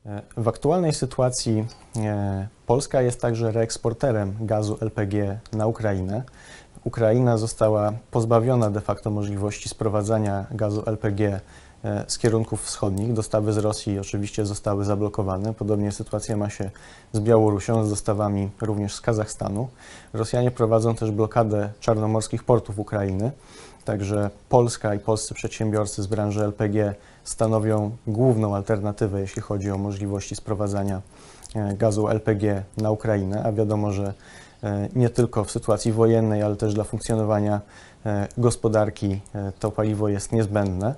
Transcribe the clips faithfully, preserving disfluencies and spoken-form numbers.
W aktualnej sytuacji Polska jest także reeksporterem gazu L P G na Ukrainę. Ukraina została pozbawiona de facto możliwości sprowadzania gazu L P G z kierunków wschodnich. Dostawy z Rosji oczywiście zostały zablokowane. Podobnie sytuacja ma się z Białorusią, z dostawami również z Kazachstanu. Rosjanie prowadzą też blokadę czarnomorskich portów Ukrainy. Także Polska i polscy przedsiębiorcy z branży L P G stanowią główną alternatywę, jeśli chodzi o możliwości sprowadzania gazu L P G na Ukrainę, a wiadomo, że nie tylko w sytuacji wojennej, ale też dla funkcjonowania gospodarki to paliwo jest niezbędne.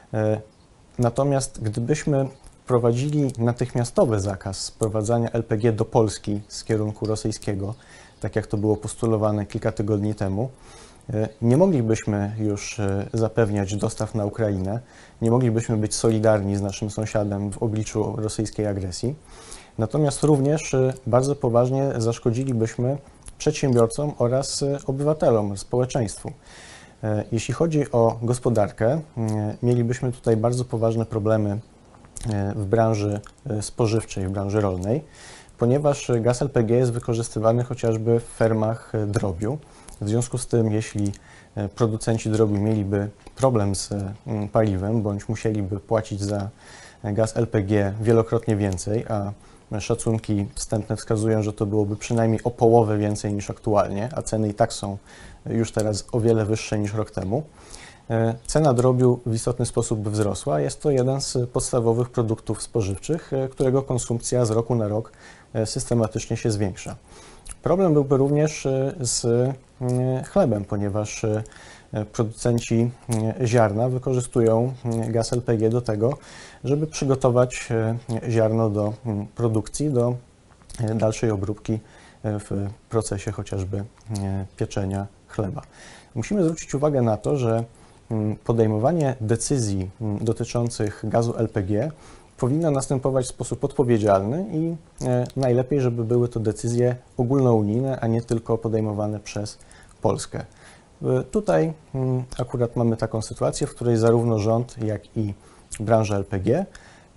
Natomiast gdybyśmy wprowadzili natychmiastowy zakaz sprowadzania L P G do Polski z kierunku rosyjskiego, tak jak to było postulowane kilka tygodni temu, nie moglibyśmy już zapewniać dostaw na Ukrainę, nie moglibyśmy być solidarni z naszym sąsiadem w obliczu rosyjskiej agresji. Natomiast również bardzo poważnie zaszkodzilibyśmy przedsiębiorcom oraz obywatelom, społeczeństwu. Jeśli chodzi o gospodarkę, mielibyśmy tutaj bardzo poważne problemy w branży spożywczej, w branży rolnej, ponieważ gaz L P G jest wykorzystywany chociażby w fermach drobiu. W związku z tym, jeśli producenci drobiu mieliby problem z paliwem, bądź musieliby płacić za gaz L P G wielokrotnie więcej, a szacunki wstępne wskazują, że to byłoby przynajmniej o połowę więcej niż aktualnie, a ceny i tak są już teraz o wiele wyższe niż rok temu, cena drobiu w istotny sposób by wzrosła. Jest to jeden z podstawowych produktów spożywczych, którego konsumpcja z roku na rok systematycznie się zwiększa. Problem byłby również z chlebem, ponieważ producenci ziarna wykorzystują gaz L P G do tego, żeby przygotować ziarno do produkcji, do dalszej obróbki w procesie chociażby pieczenia chleba. Musimy zwrócić uwagę na to, że podejmowanie decyzji dotyczących gazu L P G powinno następować w sposób odpowiedzialny i najlepiej, żeby były to decyzje ogólnounijne, a nie tylko podejmowane przez Polskę. Tutaj akurat mamy taką sytuację, w której zarówno rząd, jak i branża L P G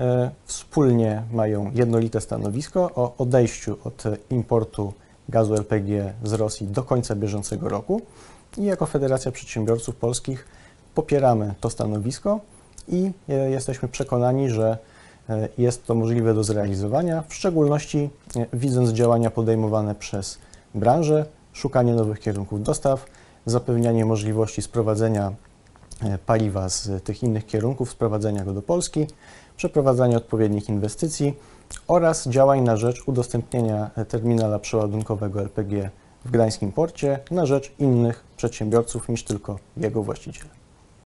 wspólnie mają jednolite stanowisko o odejściu od importu gazu L P G z Rosji do końca bieżącego roku i jako Federacja Przedsiębiorców Polskich popieramy to stanowisko i jesteśmy przekonani, że jest to możliwe do zrealizowania, w szczególności widząc działania podejmowane przez branżę, szukanie nowych kierunków dostaw, zapewnianie możliwości sprowadzenia paliwa z tych innych kierunków, sprowadzenia go do Polski, przeprowadzanie odpowiednich inwestycji oraz działań na rzecz udostępnienia terminala przeładunkowego L P G w Gdańskim Porcie na rzecz innych przedsiębiorców niż tylko jego właściciel.